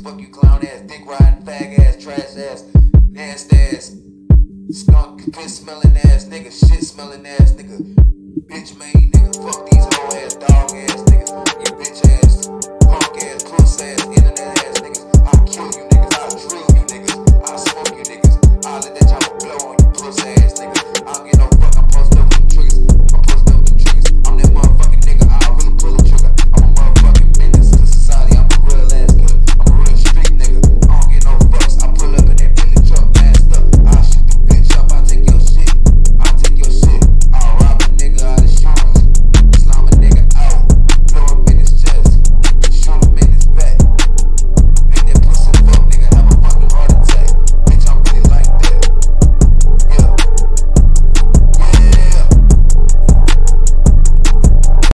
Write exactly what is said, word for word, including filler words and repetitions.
fuck you clown ass, dick riding, fag ass, trash ass, nasty ass, skunk, piss smelling ass nigga, shit smelling ass nigga, bitch made nigga, fuck these hoe ass, dog ass niggas, you bitch ass, punk ass, puss ass, internet